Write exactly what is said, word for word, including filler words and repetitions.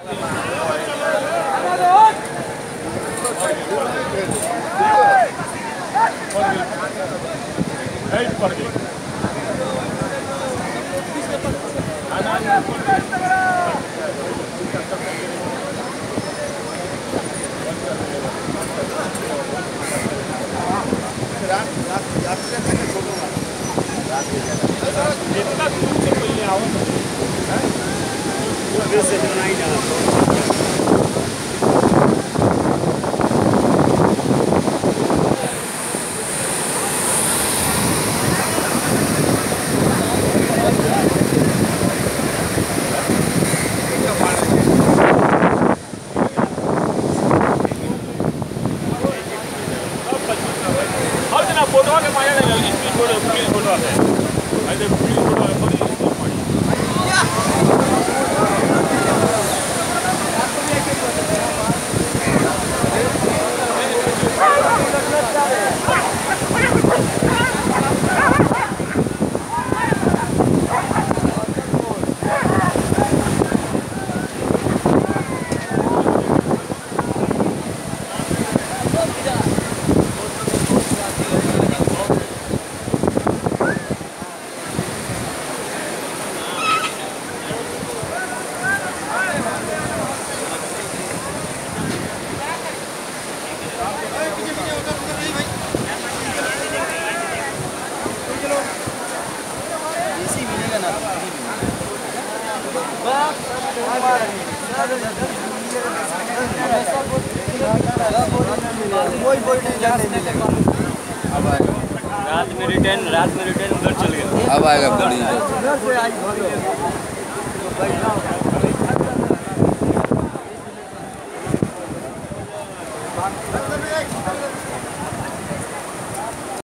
जितना दूर से पहले आओ से नहीं जाना फोटो के माया नहीं लगी स्पीड फोटो पुलिस फोटो है ऐसे पुलिस फोटो है बड़ी रात में रिटर्न रात में रिटर्न उधर चल गया। अब आएगा पुलिस।